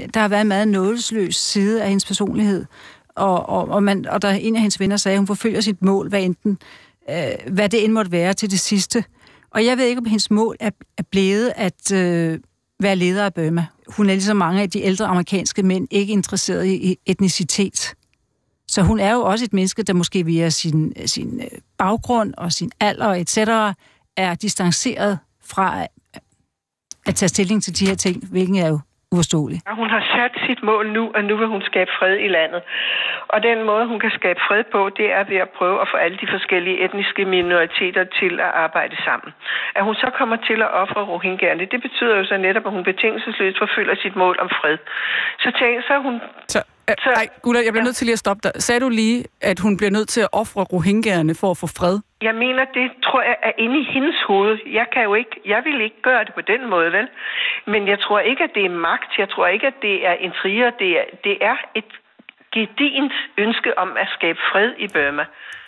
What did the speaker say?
der har været en meget nådesløs side af hendes personlighed. Og der en af hendes venner sagde, at hun forfølger sit mål, hvad det end måtte være til det sidste. Og jeg ved ikke, om hendes mål er blevet at være leder af Burma. Hun er ligesom mange af de ældre amerikanske mænd ikke interesseret i etnicitet. Så hun er jo også et menneske, der måske via sin baggrund og sin alder etc. er distanceret fra at tage stilling til de her ting, hvilken er jo uforståeligt. Hun har sat sit mål nu, og nu vil hun skabe fred i landet. Og den måde, hun kan skabe fred på, det er ved at prøve at få alle de forskellige etniske minoriteter til at arbejde sammen. At hun så kommer til at ofre rohingyerne, det betyder jo så netop, at hun betingelsesløst forfølger sit mål om fred. Så hun... Nej, Gula, jeg bliver nødt til lige at stoppe dig. Sagde du lige, at hun bliver nødt til at ofre rohingyerne for at få fred? Jeg mener, det tror jeg er inde i hendes hoved. Jeg vil ikke gøre det på den måde, vel? Men jeg tror ikke, at det er magt. Jeg tror ikke, at det er intriger. Det er et gedigent ønske om at skabe fred i Burma.